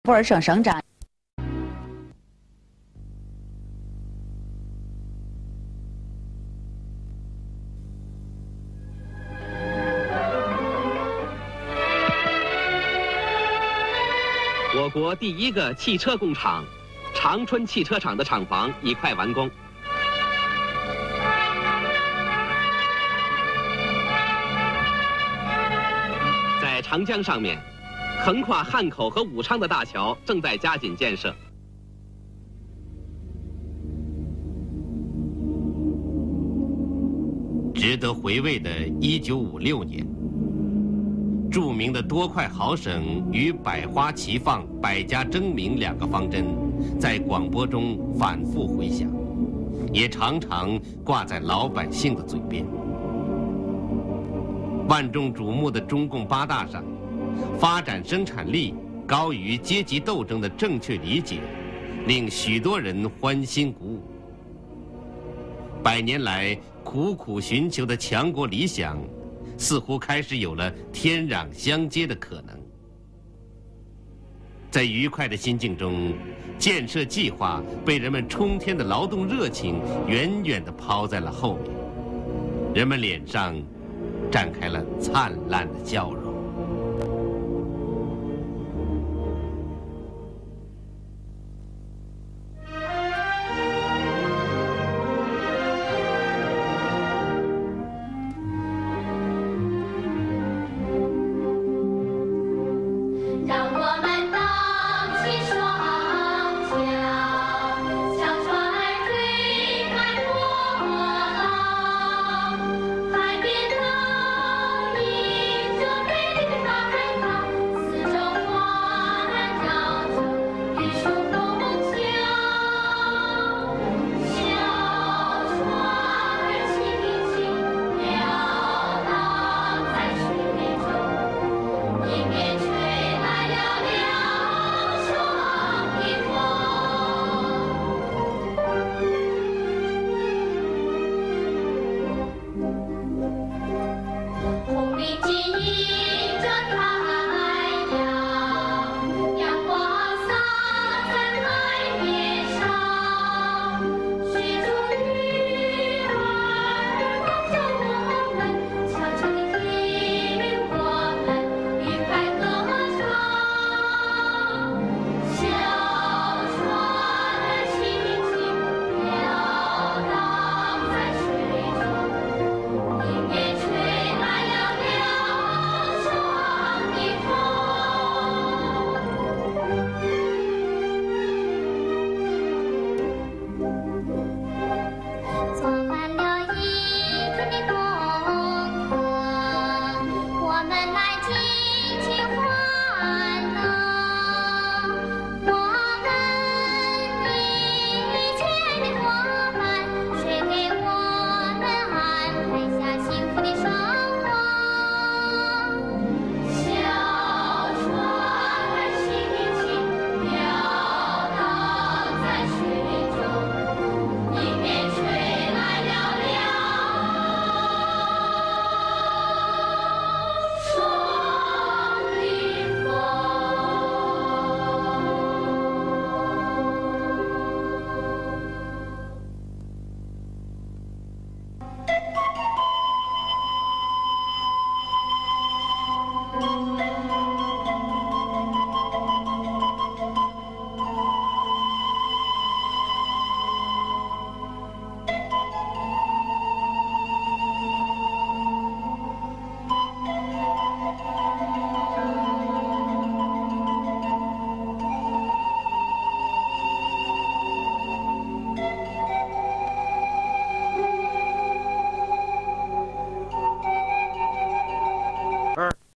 博尔省省长。 我国第一个汽车工厂长春汽车厂的厂房已快完工。在长江上面，横跨汉口和武昌的大桥正在加紧建设。 值得回味的1956年，著名的多快好省与百花齐放、百家争鸣两个方针，在广播中反复回响，也常常挂在老百姓的嘴边。万众瞩目的中共8大上，发展生产力高于阶级斗争的正确理解，令许多人欢欣鼓舞。100年来苦苦寻求的强国理想，似乎开始有了天壤相接的可能。在愉快的心境中，建设计划被人们冲天的劳动热情远远地抛在了后面，人们脸上绽开了灿烂的笑容。